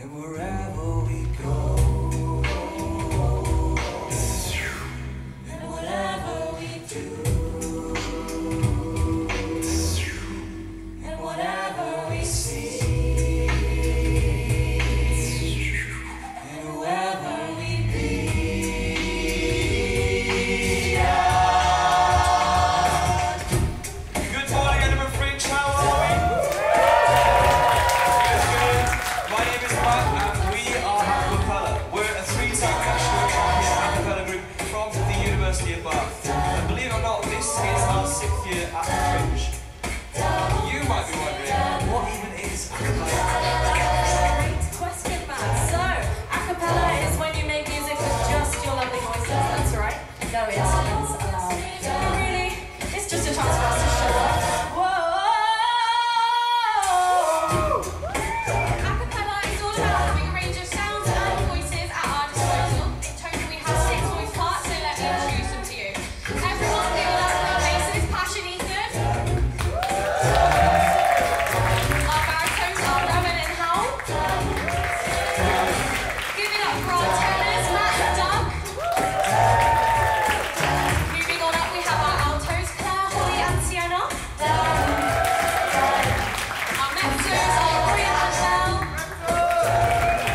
And wherever we go, and whatever we do, and whatever we see, and whoever we be. Good morning, Edinburgh Fringe. How are we? Good. My name is Matt, and we are Acapella. We're a three-time national champion acapella group from the University of Bath. And believe it or not, this is our 6th year at the Fringe. You might be wondering, what even is acapella? Great question, Matt. So, acapella is when you make music with just your lovely voices. That's right. No instruments allowed. But really, it's just a chance for us to show off. Whoa! Acapella is all about having a range of sounds and voices at our disposal. In total, we have 6 voice parts, so let me introduce them to you. Everyone, we all have our basses, Passion Ethan. Our baritones are Rowan and Hal. Give it up for our tenors, Matt and Doug. Moving on up, we have our altos, Claire, Holly and Sienna. Our mezzos are Roy and Belle.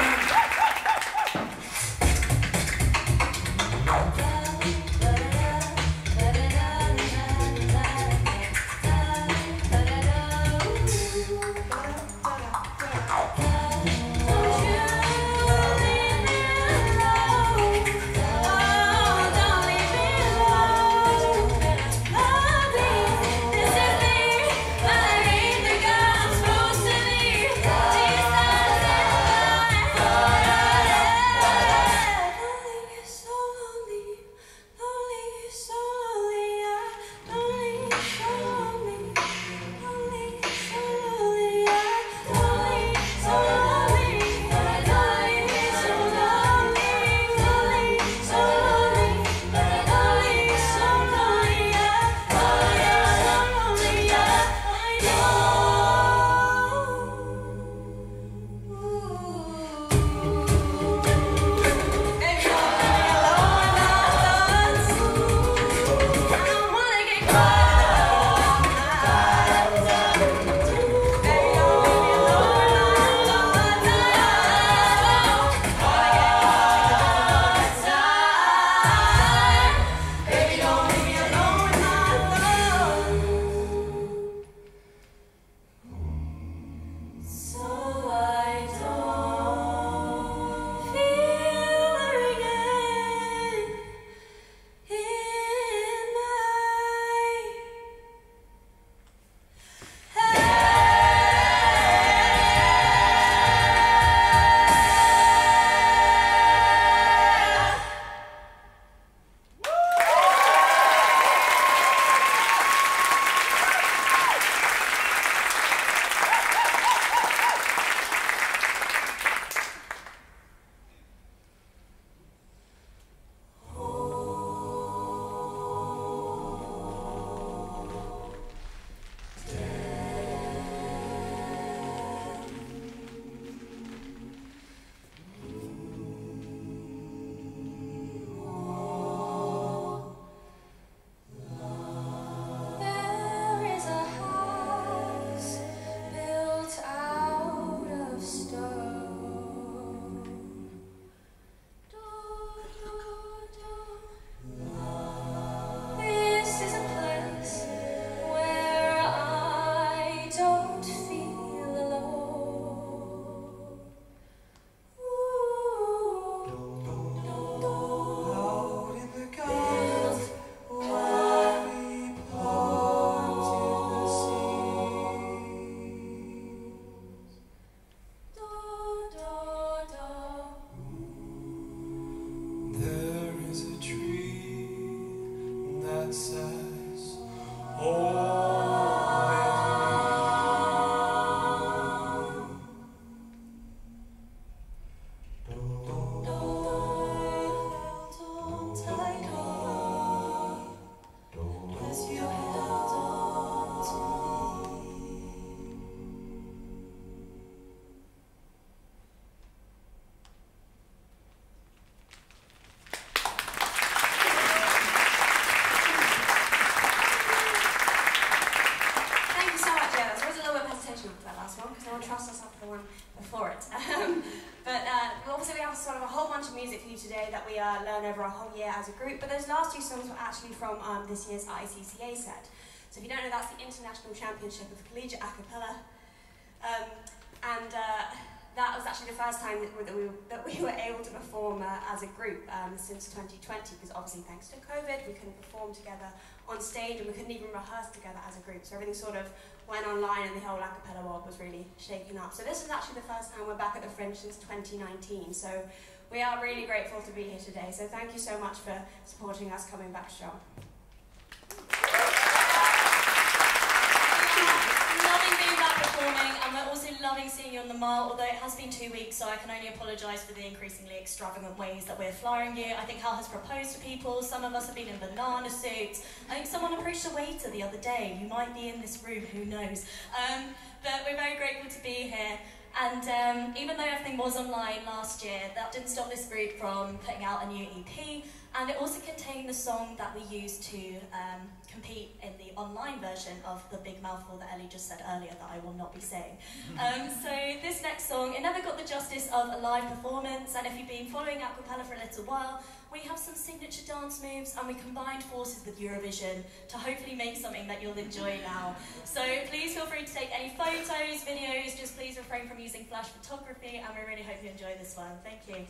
Learn over a whole year as a group, but those last two songs were actually from this year's ICCA set. So if you don't know, that's the International Championship of Collegiate A Cappella, that was actually the first time that we were able to perform as a group since 2020, because obviously thanks to COVID we couldn't perform together on stage and we couldn't even rehearse together as a group, so everything sort of went online and the whole a cappella world was really shaken up. So this is actually the first time we're back at the Fringe since 2019, so we are really grateful to be here today, so thank you so much for supporting us coming back strong. Loving being back performing, and we're also loving seeing you on the Mile, although it has been 2 weeks, so I can only apologise for the increasingly extravagant ways that we're flying you. I think Hal has proposed to people, some of us have been in banana suits. I think someone approached a waiter the other day who might be in this room, who knows. But we're very grateful to be here. And even though everything was online last year, that didn't stop this group from putting out a new EP And it also contained the song that we used to compete in the online version of the big mouthful that Ellie just said earlier that I will not be saying. So this next song, it never got the justice of a live performance, and if you've been following Aquapella for a little while, we have some signature dance moves and we combined forces with Eurovision to hopefully make something that you'll enjoy now. So please feel free to take any photos, videos, just please refrain from using flash photography, and we really hope you enjoy this one. Thank you.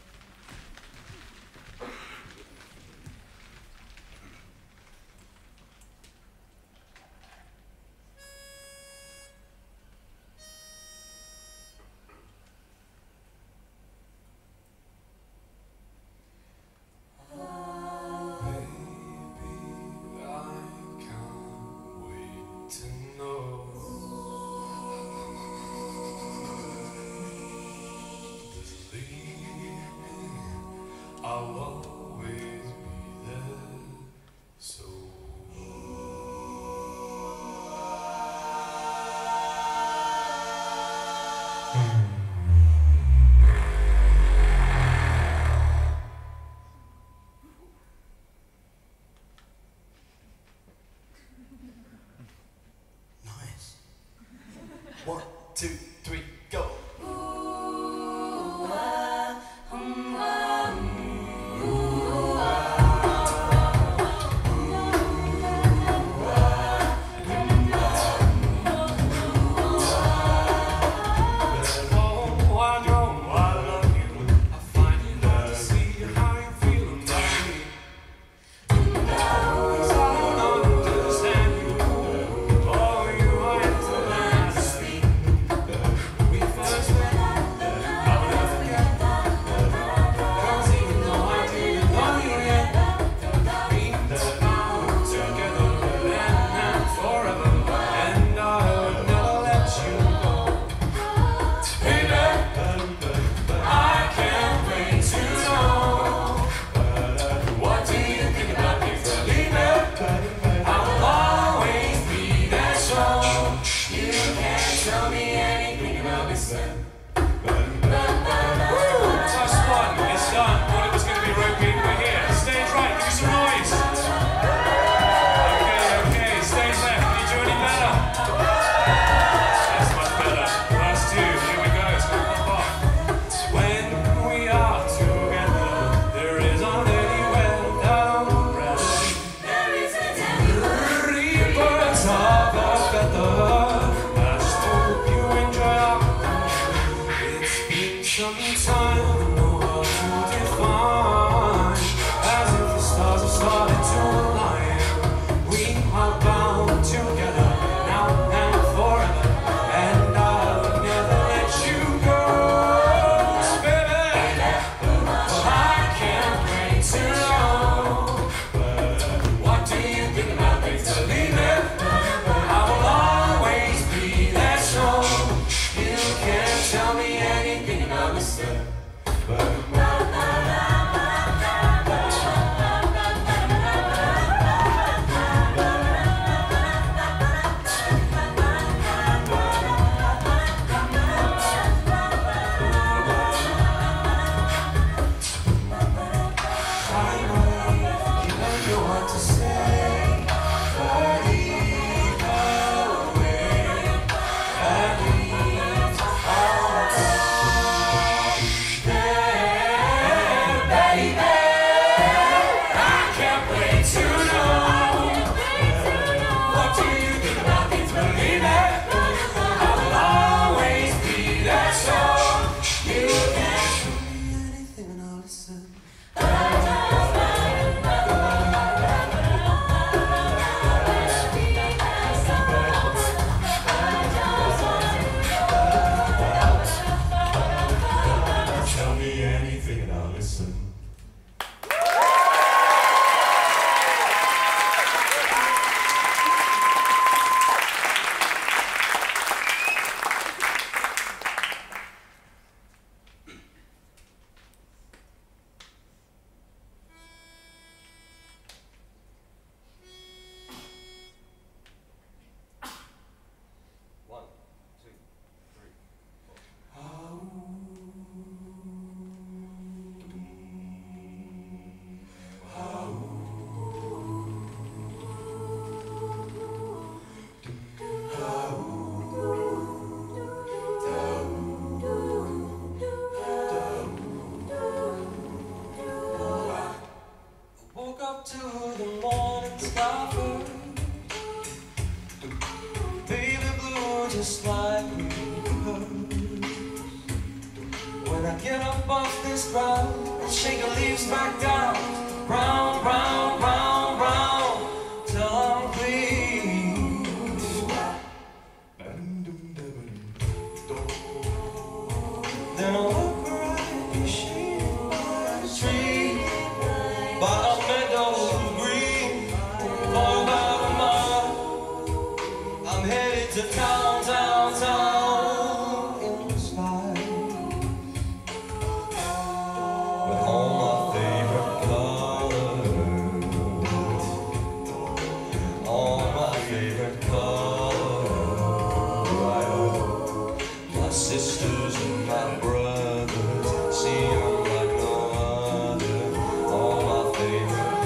I'll always be there, so nice. 1, 2, 3, go. up off this ground and shake the leaves back down, round, round, round, round, till I'm clean. Then I'll look right and shade by the tree, by a meadow green, for about a mile. I'm headed to town, town, town, in the sky, with all my favorite colors, all my favorite colors, right? My sisters and my brothers, see them like no other, all my favorite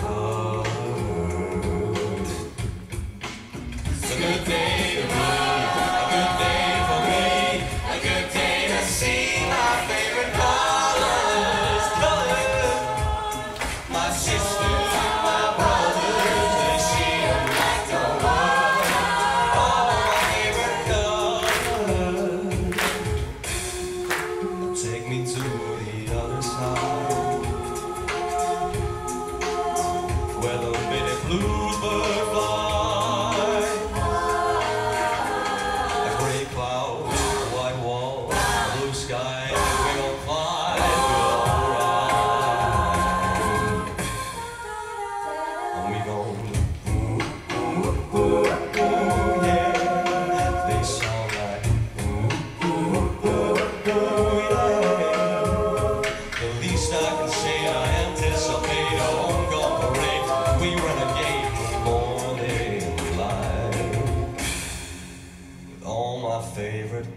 colors. It's a good day to me, a good day for me, a good day to see my favorite colors, colors. My sisters and my brothers, they see them like no other, all my favorite colors. Take me to the other side, where the many bluebird fly. A gray cloud, a white wall, a blue sky, we gon' fly, we'll alright. And we gon' yeah. They sound like yeah. The least I can say, I anticipate a homegrown parade. We renegade morning light, with all my favorite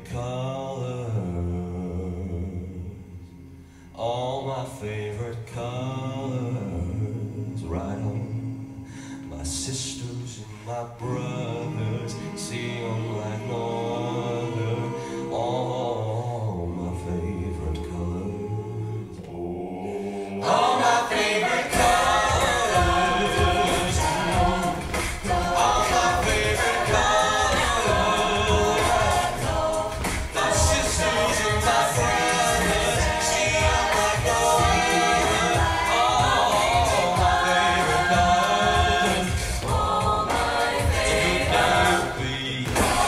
colors, all my favorite colors, right on. My sisters and my brothers, see them like no other, all my favorite colors, all my favorite colors, all my favorite colors. My sisters and my brothers, see them like no other, all my favorite colors. All my favorite colors.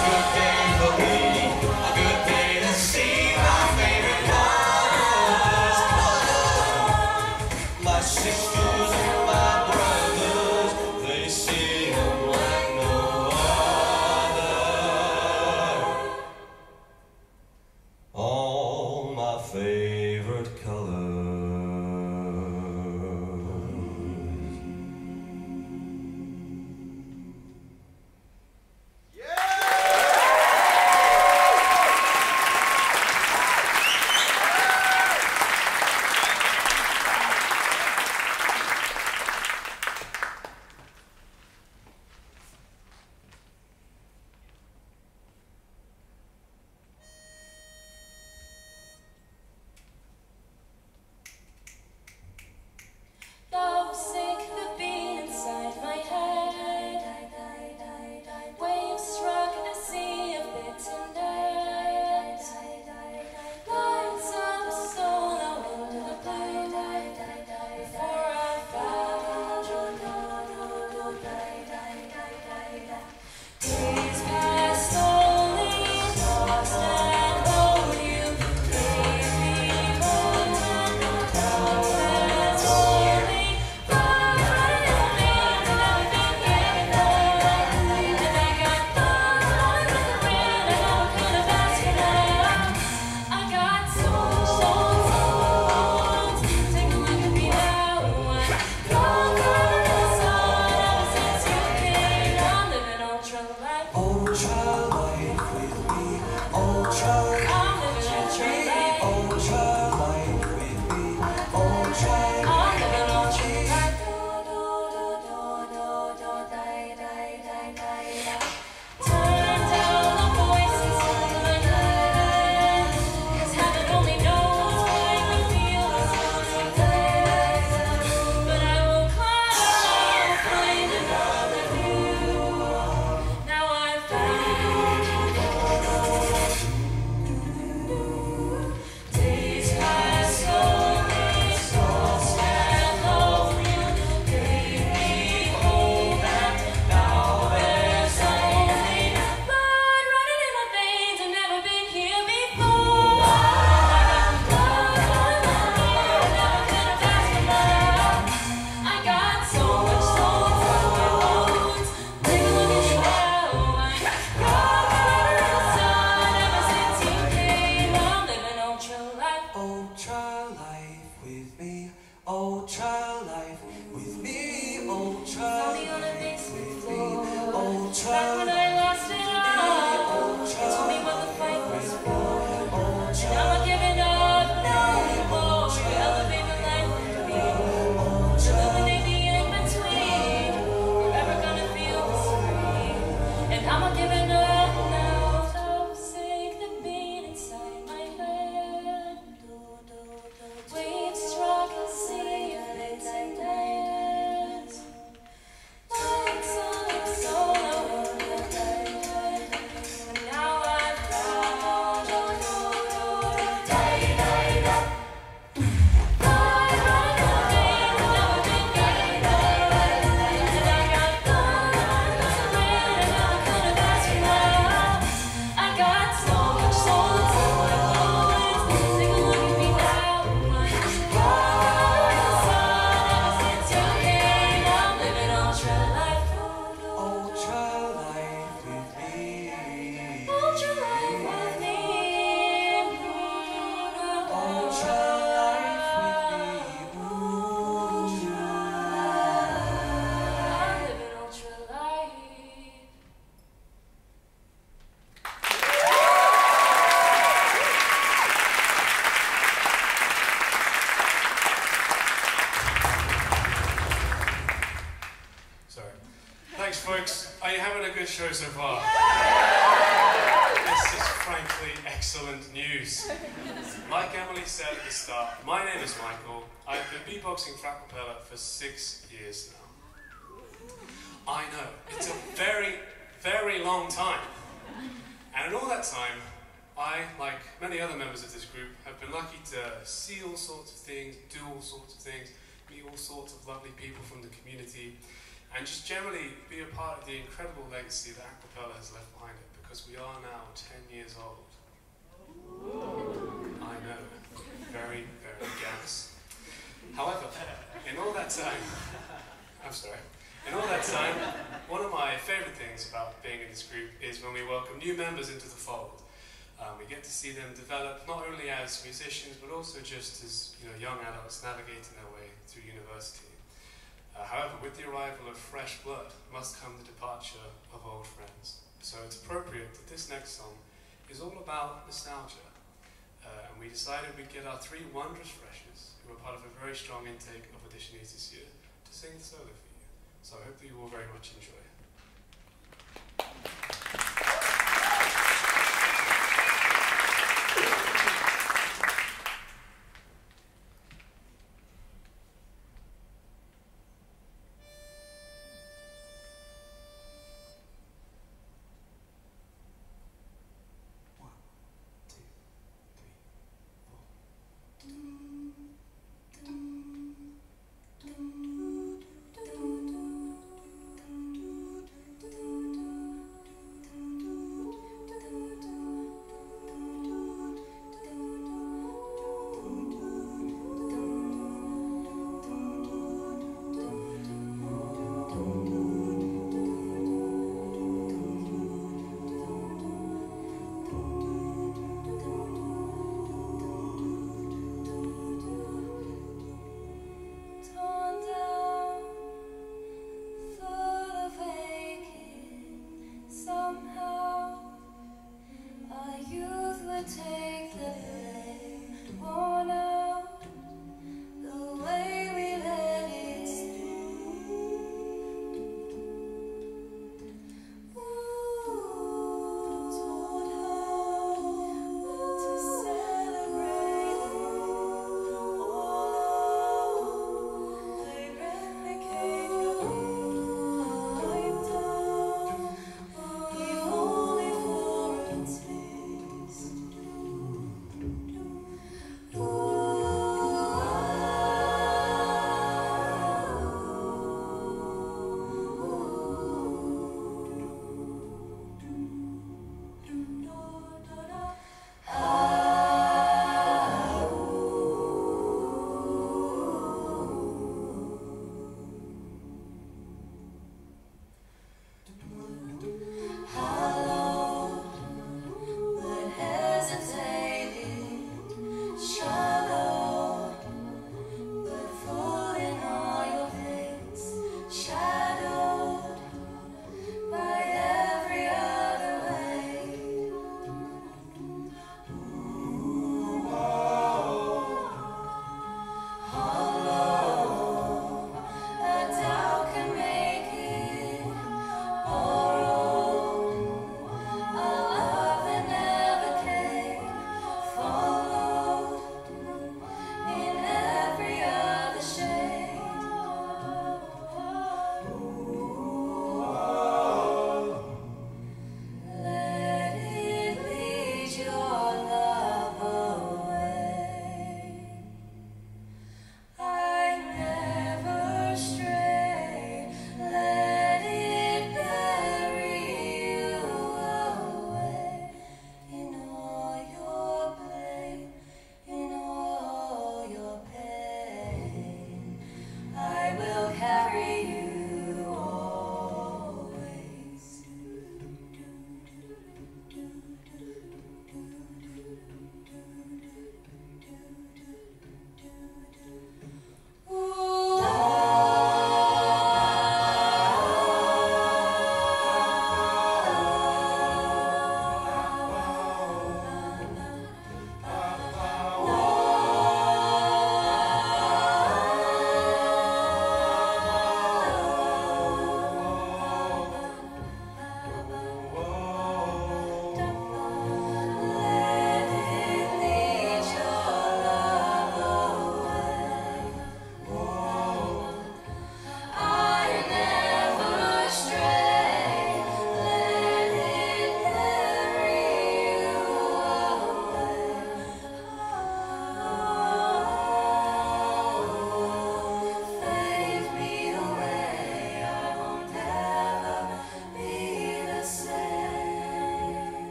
show so far? This is frankly excellent news. Like Emily said at the start, my name is Michael. I've been beatboxing for a cappella for 6 years now. I know, it's a very, very long time. And in all that time, I, like many other members of this group, have been lucky to see all sorts of things, do all sorts of things, meet all sorts of lovely people from the community, and just generally be a part of the incredible legacy that a cappella has left behind it, because we are now 10 years old. I know, very, very gas. However, in all that time, one of my favourite things about being in this group is when we welcome new members into the fold. We get to see them develop not only as musicians, but also just as young adults navigating their way through university. However, with the arrival of fresh blood must come the departure of old friends. So it's appropriate that this next song is all about nostalgia. And we decided we'd get our 3 wondrous freshers, who were part of a very strong intake of auditionees this year, to sing the solo for you. So I hope that you will very much enjoy.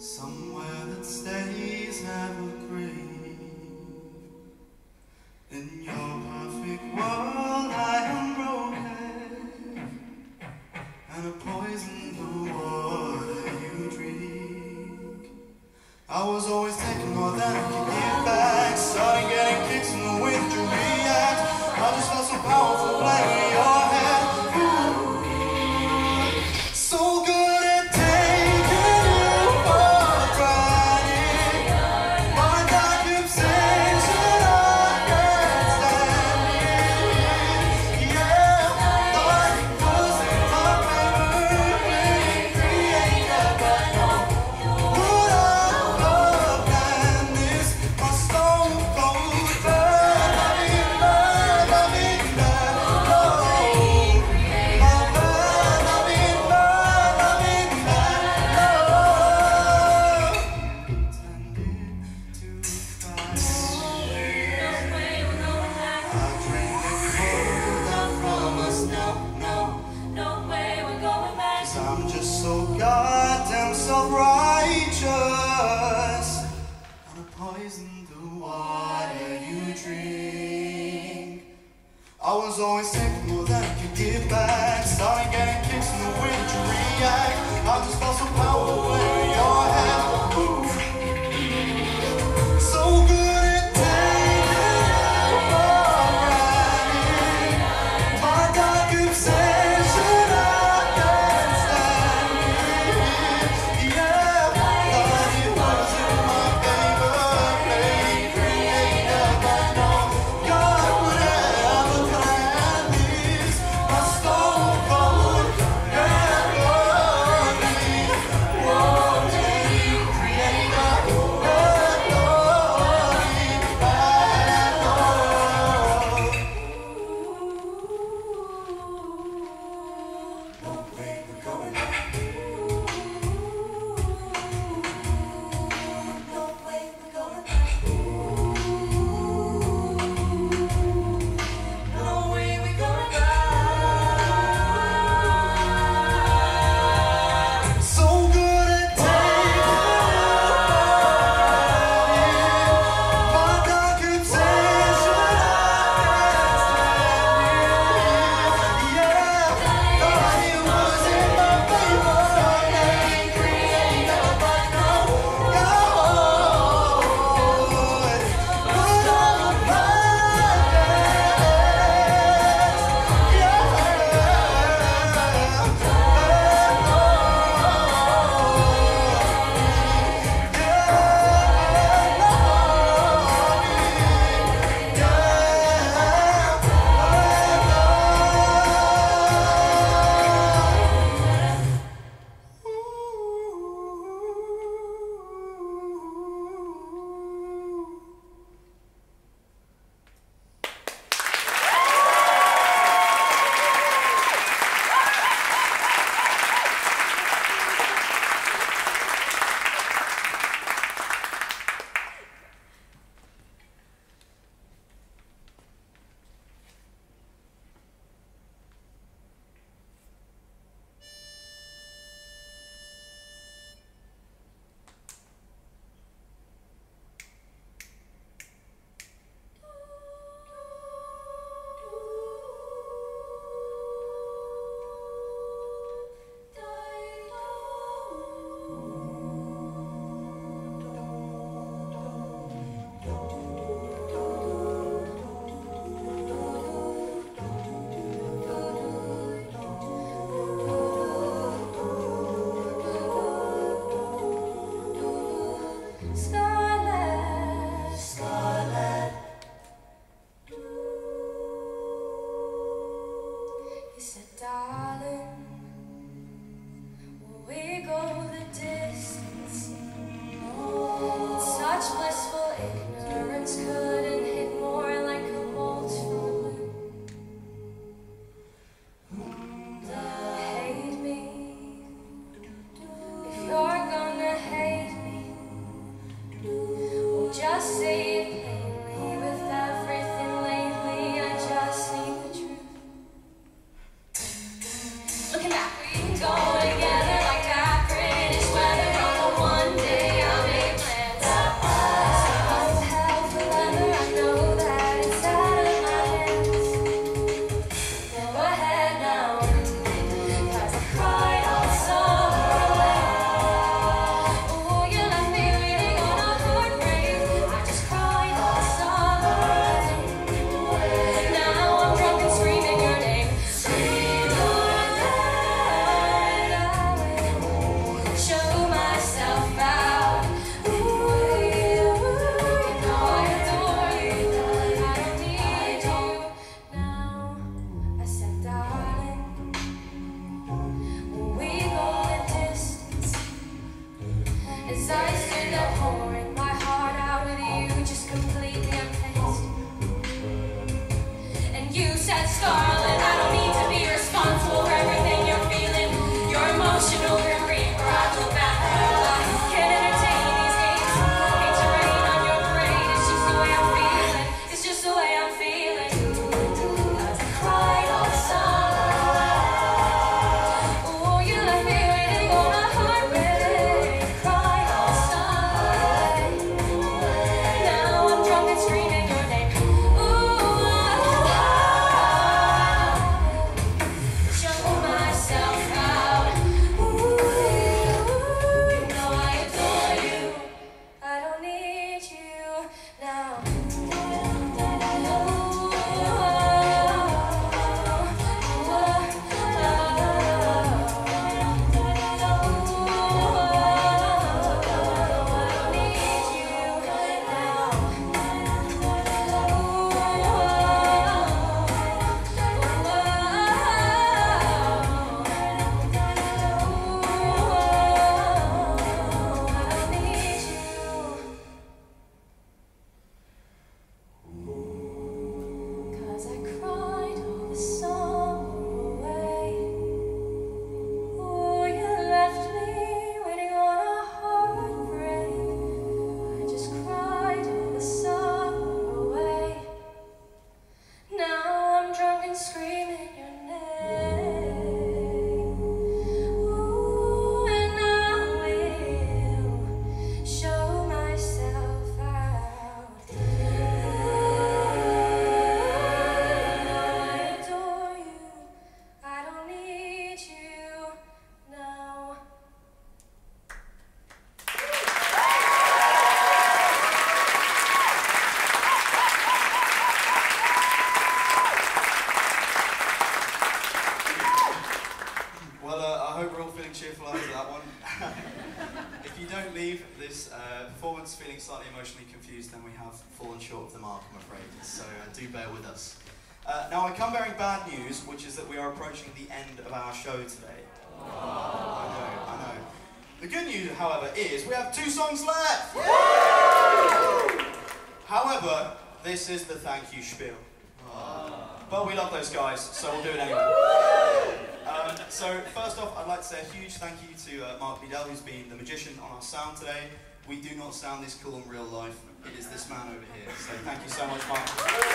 somewhere that stays evergreen. In your perfect world I am broken, and a poison the water you drink. I was always taking more than I could give back, starting getting kicks in the wind to react. I just felt so powerful playing in your head. So good at taking you for granted. My God keeps saying that I can't stand it. Yeah, thought it was in my paper, really created, but no. Would I love than this? My stone cold burn, loving that, loving that, no. My burn, loving that, loving that, no. Tended to fast. I dreamed it cold out from us, no, no. No way we're going back. 'Cause I'm just so goddamn self-righteous, and I poison the water you drink. I was always taking more than I could give back, starting getting kicks in the wind to react. I just felt so powerful in your head. Ooh. So good at taking you for granted. My God keeps saying that I can't stand it. Yeah, thought it was in my favor, playing creator, but no God would ever plan this. My stone cold memory, won't you creator, but no, no way we're going back. No way we're going back. No way we're going back. So good at taking my God keeps saying that I can't stand it. Yeah, thought it was in my favor, playing creator, but no God would ever plan Scarlet, Scarlet. he said, darling, will we go the distance? Such blissful ignorance couldn't hit more like a bolt from the moon. Hate me, if you're gonna hate me, well, just say it plainly. With everything lately, I just need the truth. Looking back, we can go together like that British weather on a one-day don't leave this performance feeling slightly emotionally confused, then we have fallen short of the mark, I'm afraid. So do bear with us. Now I come bearing bad news, which is that we are approaching the end of our show today. I know. The good news, however, is we have 2 songs left! However, this is the thank you spiel. But we love those guys, so we'll do it anyway. So first off, I'd like to say a huge thank you to Mark Liddell, who's been the magician on our sound today. We do not sound this cool in real life. It is this man over here. So thank you so much, Mark.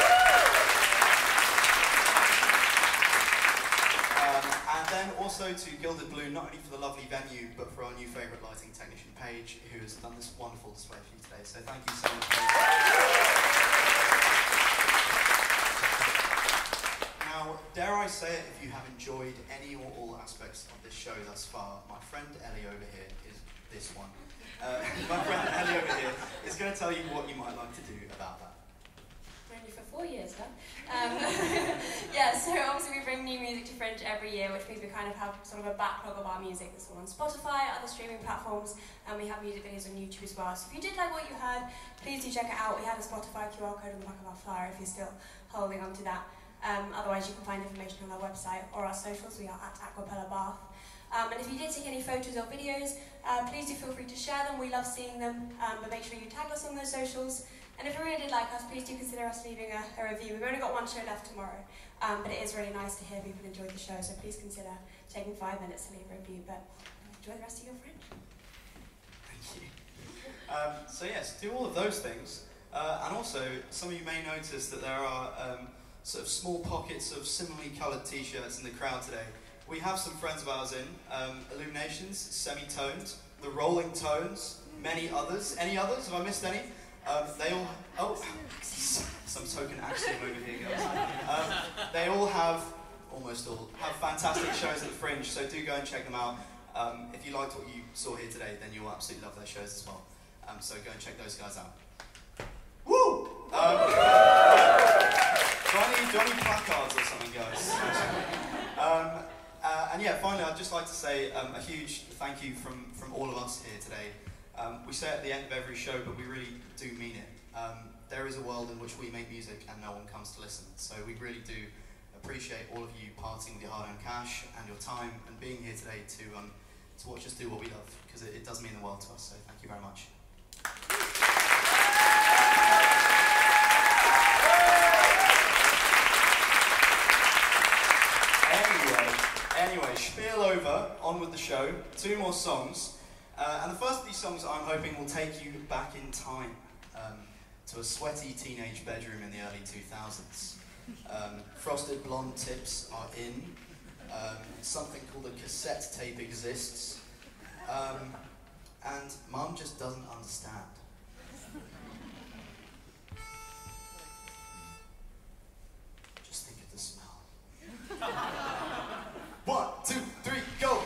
And then also to Gilded Blue, not only for the lovely venue, but for our new favourite lighting technician, Paige, who has done this wonderful display for you today. So thank you so much, Paige. Now, dare I say it, if you have enjoyed any or all aspects of this show thus far, my friend Ellie over here is this one. My friend Ellie over here is going to tell you what you might like to do about that. Known you for 4 years, huh? Yeah, so obviously we bring new music to Fringe every year, which means we kind of have sort of a backlog of our music that's all on Spotify, other streaming platforms, and we have music videos on YouTube as well. So if you did like what you heard, please do check it out. We have a Spotify QR code on the back of our flyer if you're still holding on to that. Otherwise, you can find information on our website or our socials. We are at Aquapella Bath. And if you did take any photos or videos, please do feel free to share them. We love seeing them, but make sure you tag us on those socials. And if you really did like us, please do consider us leaving a review. We've only got 1 show left tomorrow, but it is really nice to hear people enjoyed the show, so please consider taking 5 minutes to leave a review. But enjoy the rest of your Fringe. Thank you. So yes, do all of those things. And also, some of you may notice that there are sort of small pockets of similarly coloured t-shirts in the crowd today. We have some friends of ours in, Illuminations, Semi-Toned, The Rolling Tones, many others. Any others? Have I missed any? They all, some token axiom over here, guys. They all have, almost all, have fantastic shows at the Fringe, so do go and check them out. If you liked what you saw here today, then you'll absolutely love their shows as well. So go and check those guys out. Woo! Do I need placards or something, guys? And yeah, finally, I'd just like to say a huge thank you from all of us here today. We say it at the end of every show, but we really do mean it. There is a world in which we make music and no one comes to listen. So we really do appreciate all of you parting with your hard-earned cash and your time and being here today to watch us do what we love, because it does mean the world to us. So thank you very much. Anyway, spiel over, on with the show, 2 more songs. And the first of these songs I'm hoping will take you back in time to a sweaty teenage bedroom in the early 2000s. Frosted blonde tips are in. Something called a cassette tape exists. And Mum just doesn't understand. Just think of the smell. 1, 2, 3, go!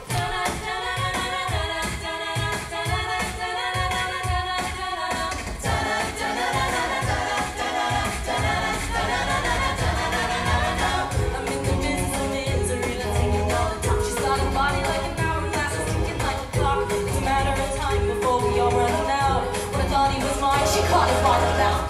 She caught his bottle down.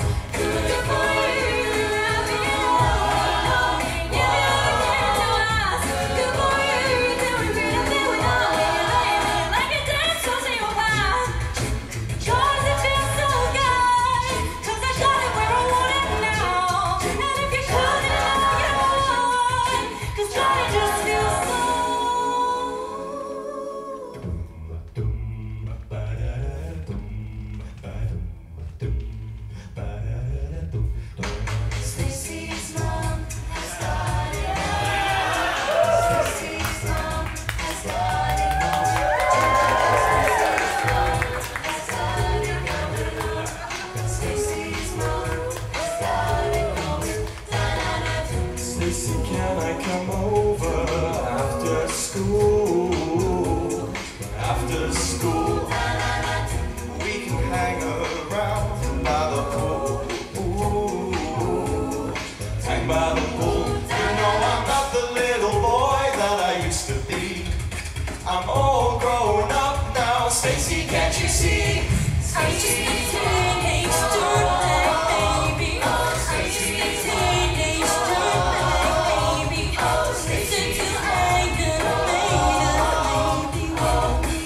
can't you see? I'm just a teenage dirtbag baby. I'm just a teenage dirtbag baby. Listen to Iron Maiden, maybe we'll be.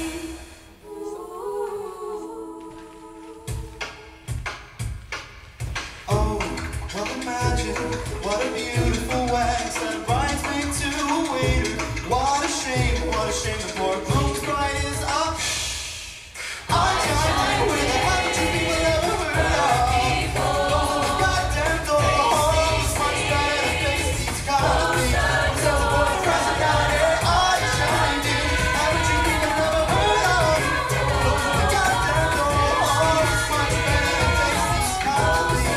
Oh, well imagine what a beautiful wax that binds me to a waiter. What a shame the poor groom's bride is up. I can't live with it, haven't you people ever heard of? Close the goddamn door, it's much better to face these kind of things. Tell the boy present down here, I shine you. Haven't you people ever heard of? Close the goddamn door, it's much better to face these kind of things.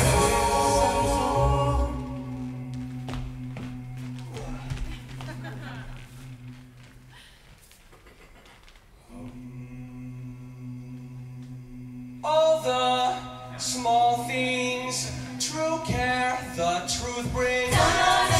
All the small things, true care, the truth brings.